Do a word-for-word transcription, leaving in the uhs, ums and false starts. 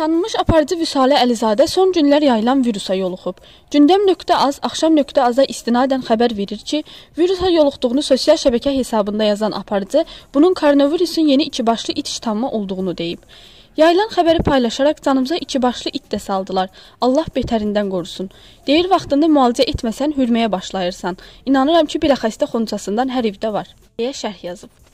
Tanınmış aparıcı Vüsalə Əlizadə son günlər yayılan virusa yoluxub. Gündəm.az axşam.aza istinadən xəbər verir ki, virusa yoluxduğunu sosial şəbəkə hesabında yazan aparıcı bunun koronavirusun yeni iki başlı it ştamı olduğunu deyib. Yayılan xəbəri paylaşaraq canımıza iki başlı it də saldılar. Allah betərindən qorusun. Deyir, vaxtında müalicə etməsən hürməyə başlayırsan. İnanıram ki, biləxəstə xoncasından hər evdə var, deyə şərh yazıb.